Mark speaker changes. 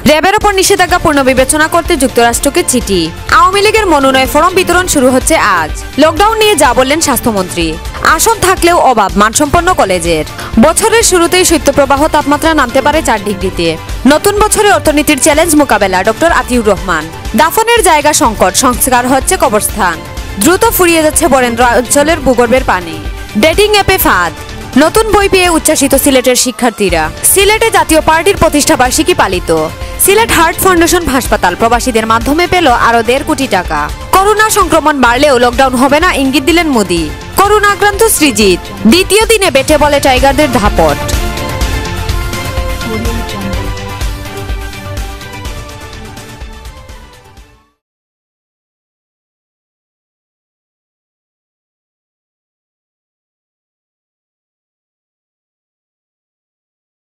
Speaker 1: র্যাবের ওপর নিষেধাজ্ঞা পুনর্বিবেচনা করতে যুক্তরাষ্ট্রকে চিঠি। আওয়ামী লীগের মনোনয়ন ফরম বিতরণ শুরু হচ্ছে আজ। লকডাউন নিয়ে যা বললেন স্বাস্থ্যমন্ত্রী। আসন থাকলেও অভাব মানসম্পন্ন কলেজের। বছরের শুরুতেই শৈত্যপ্রবাহ তাপমাত্রা নামতে পারে 4 ডিগ্রিতে। নতুন বছরে অর্থনীতির চ্যালেঞ্জ মোকাবেলা ডক্টর আতিউর রহমান। দাফনের জায়গা সংকট, সংস্কার হচ্ছে কবরস্থান। দ্রুত ফুরিয়ে যাচ্ছে বরেন্দ্র অঞ্চলের ভূগর্ভের পানি। ডেটিং অ্যাপে ফাঁদ। নতুন বই পেয়ে উচ্ছ্বাসিত সিলেটের শিক্ষার্থীরা। সিলেটে জাতীয় পার্টির প্রতিষ্ঠাবার্ষিকী পালিত। সিলেট হার্ট ফাউন্ডেশন হাসপাতাল প্রবাসীদের মাধ্যমে পেল আরো 1.5 কোটি টাকা। করোনা সংক্রমণ বাড়লেও লকডাউন হবে না, ইঙ্গিত দিলেন মোদি। করোনা আক্রান্ত সৃজিত। দ্বিতীয় দিনে বেটে বলে টাইগারদের ধাপট।